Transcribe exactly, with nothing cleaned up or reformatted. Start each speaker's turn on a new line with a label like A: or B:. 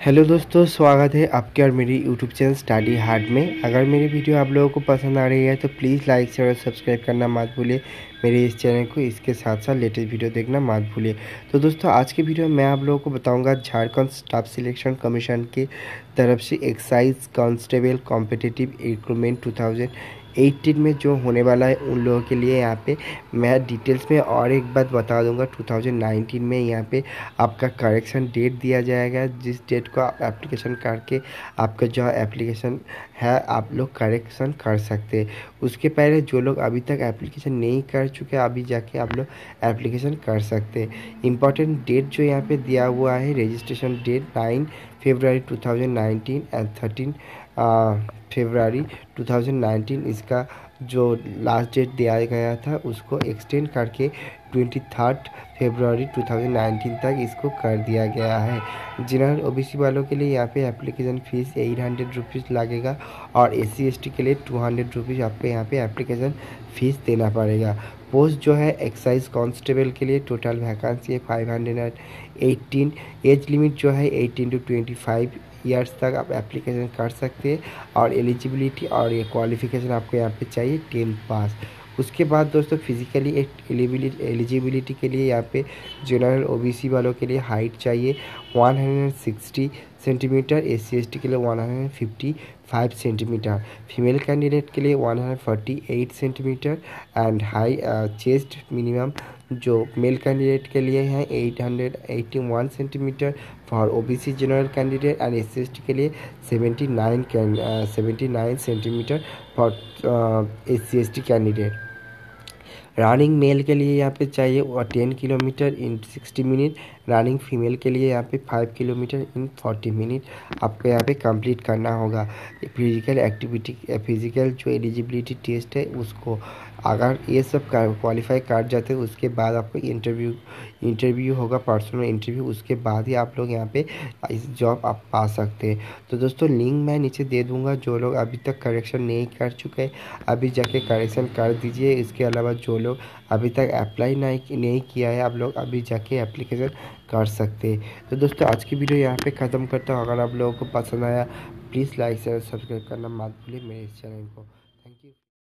A: Hello दोस्तों, स्वागत है आपके और मेरी यूट्यूब चैनल स्टडी हार्ड में। अगर मेरी वीडियो आप लोगों को पसंद आ रही है तो प्लीज़ लाइक शेयर और सब्सक्राइब करना मत भूलिए मेरे इस चैनल को। इसके साथ साथ लेटेस्ट वीडियो देखना मत भूलिए। तो दोस्तों, आज की वीडियो में मैं आप लोगों को बताऊंगा झारखंड स्टाफ सिलेक्शन कमीशन की तरफ से excise constable competitive recruitment two thousand eighteen में जो होने वाला है उन लोगों के लिए यहाँ पे मैं डिटेल्स में और एक बात बता दूंगा। टू थाउजेंड नाइनटीन में यहाँ पे आपका करेक्शन डेट दिया जाएगा, जिस डेट को आप एप्लीकेशन करके आपका जो एप्लीकेशन है आप लोग करेक्शन कर सकते हैं। उसके पहले जो लोग अभी तक एप्लीकेशन नहीं कर चुके अभी जाके आप लोग एप्लीकेशन कर सकते हैं। इम्पॉर्टेंट डेट जो यहाँ पे दिया हुआ है, रजिस्ट्रेशन डेट नाइन फरवरी two thousand nineteen and thirteen फरवरी टू थाउजेंड नाइनटीन। इसका जो लास्ट डेट दिया गया था उसको एक्सटेंड करके ट्वेंटी थर्ड फरवरी टू थाउजेंड नाइनटीन तक इसको कर दिया गया है। जनरल ओबीसी वालों के लिए यहाँ पे application fees eight hundred rupees लगेगा और एस सी एस टी के लिए टू हंड्रेड रुपीज़ आपको यहाँ पे एप्लीकेशन फ़ीस देना पड़ेगा। पोस्ट जो है एक्साइज कांस्टेबल के लिए टोटल वैकेंसी है five hundred and eighteen. Age limit जो है eighteen to twenty five years तक आप एप्लीकेशन कर सकते हैं और एलिजिबिलिटी और ये क्वालिफिकेशन आपको यहाँ पे चाहिए टेंथ पास। उसके बाद दोस्तों फिजिकली एलिजिबिलिटी के लिए यहाँ पे जनरल ओबीसी वालों के लिए हाइट चाहिए one hundred sixty centimetre, S C S T के लिए one hundred fifty five centimetre, female candidate के लिए one hundred forty eight centimetre and high chest minimum जो मेल कैंडिडेट के लिए है eight hundred eighty one centimetre for OBC general candidate and S C S T के लिए seventy nine seventy nine centimetre for S C S T candidate. Running male के लिए यहाँ पे चाहिए और ten kilometre in sixty minute, running female के लिए यहाँ पे five kilometre in forty minute आपको यहाँ पे कंप्लीट करना होगा। फिजिकल एक्टिविटी फिजिकल जो एलिजिबिलिटी टेस्ट है उसको अगर ये सब क्वालिफाई कर जाते हैं उसके बाद आपको इंटरव्यू इंटरव्यू होगा, पर्सनल इंटरव्यू। उसके बाद ही आप लोग यहाँ पे इस जॉब आप पा सकते हैं। तो दोस्तों लिंक मैं नीचे दे दूँगा। जो लोग अभी तक करेक्शन नहीं कर चुके अभी जाके करेक्शन कर दीजिए। इसके अलावा जो लोग अभी तक अप्लाई नहीं नहीं किया है आप लोग अभी जाके एप्लीकेशन कर सकते हैं। तो दोस्तों आज की वीडियो यहाँ पे ख़त्म करता हूँ। अगर आप लोगों को पसंद आया प्लीज़ लाइक शेयर सब्सक्राइब करना मत भूलिए मेरे इस चैनल को।